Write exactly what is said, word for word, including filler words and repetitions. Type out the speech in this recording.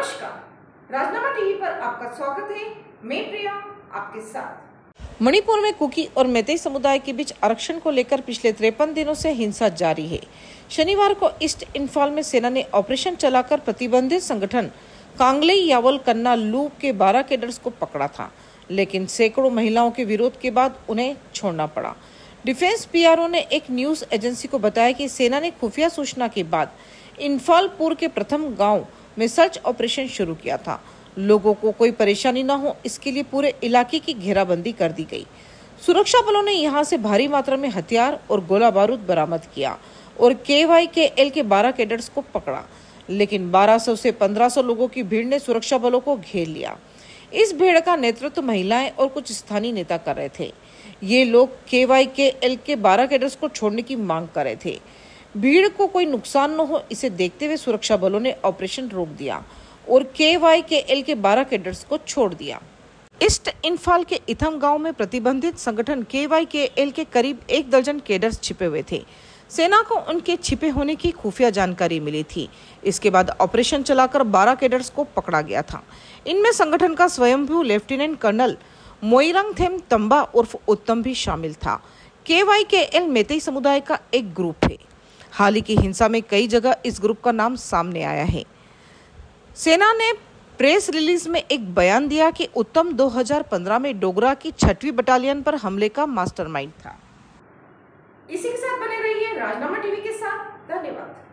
नमस्कार, राजनामा टीवी पर आपका स्वागत है। मैं प्रिया आपके साथ। मणिपुर में कुकी और मैतेई समुदाय के बीच आरक्षण को लेकर पिछले तिरपन दिनों से हिंसा जारी है। शनिवार को ईस्ट इंफाल में सेना ने ऑपरेशन चलाकर प्रतिबंधित संगठन कांगलेई यावल कन्ना लू के बारह कैडर्स को पकड़ा था, लेकिन सैकड़ों महिलाओं के विरोध के बाद उन्हें छोड़ना पड़ा। डिफेंस पीआरओ ने एक न्यूज एजेंसी को बताया कि सेना ने खुफिया सूचना के बाद इंफालपुर के प्रथम गांव में सर्च ऑपरेशन शुरू किया था। लोगों को कोई परेशानी न हो, इसके लिए पूरे इलाके की घेराबंदी कर दी गई। सुरक्षा बलों ने यहां से भारी मात्रा में हथियार और गोला बारूद बरामद किया और के वाई के एल के बारह कैडर्स को पकड़ा, लेकिन बारह सौ से पंद्रह सौ लोगों की भीड़ ने सुरक्षा बलों को घेर लिया। इस भीड़ का नेतृत्व महिलाएं और कुछ स्थानीय नेता कर रहे थे। ये लोग के वाई के एल के बारह कैडर्स को छोड़ने की मांग कर रहे थे। भीड़ को कोई नुकसान न हो, इसे देखते हुए सुरक्षा बलों ने ऑपरेशन रोक दिया और के वाई के एल के बारह कैडर्स को छोड़ दिया। ईस्ट इंफाल के इथम गांव में प्रतिबंधित संगठन के वाई के एल के करीब एक दर्जन कैडर्स छिपे हुए थे। सेना को उनके छिपे होने की खुफिया जानकारी मिली थी। इसके बाद ऑपरेशन चलाकर बारह कैडर्स को पकड़ा गया था। इनमें संगठन का स्वयंभू लेफ्टिनेंट कर्नल मोइरंगथेम तंबा उर्फ उत्तम भी शामिल था। के वाई के एल मैतेई समुदाय का एक ग्रुप है। हाल ही की हिंसा में कई जगह इस ग्रुप का नाम सामने आया है। सेना ने प्रेस रिलीज में एक बयान दिया कि उत्तम दो हज़ार पंद्रह में डोगरा की छठवीं बटालियन पर हमले का मास्टरमाइंड था। इसी के साथ बने रहिए राजनामा टीवी के साथ। धन्यवाद।